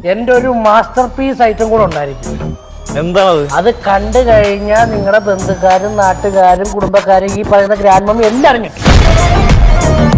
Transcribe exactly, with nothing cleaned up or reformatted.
എന്റെ ഒരു master piece item കൂടെ ഉണ്ടായിരിക്കും. എന്താണത്? അത് കണ്ടു കഴിഞ്ഞാൽ നിങ്ങളുടെ ബന്ധുക്കാരും നാട്ടുകാരും കുടുംബക്കാരും ഈ പറയുന്ന ഗ്രാൻഡ് മമ്മി എല്ലാവരും